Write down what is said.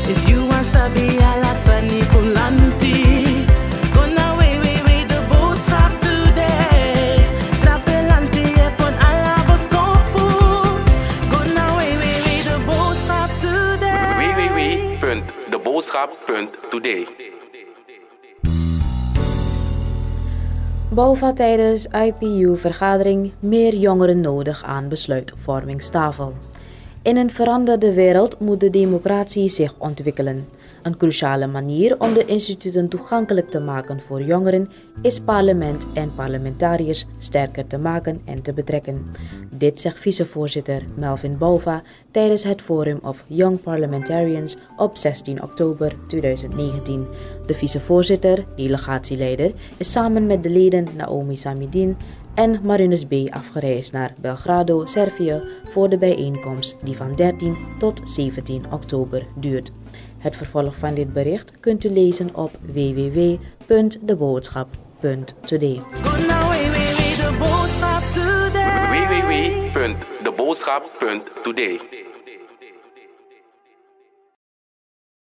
If you want sabi ala sani kulanti. Gonna way de boodschap today. Trapelanti epon ala boskopu. Gonna way de boodschap today. www.deboodschap.today. BOVA tijdens IPU-vergadering meer jongeren nodig aan besluitvormingstafel. In een veranderde wereld moet de democratie zich ontwikkelen. Een cruciale manier om de instituten toegankelijk te maken voor jongeren is parlement en parlementariërs sterker te maken en te betrekken. Dit zegt vicevoorzitter Melvin Bouva tijdens het Forum of Young Parliamentarians op 16 oktober 2019. De vicevoorzitter, delegatieleider, is samen met de leden Naomi Samidin en Marinus B. afgereisd naar Belgrado, Servië voor de bijeenkomst die van 13 tot 17 oktober duurt. Het vervolg van dit bericht kunt u lezen op www.deboodschap.today. www.deboodschap.today.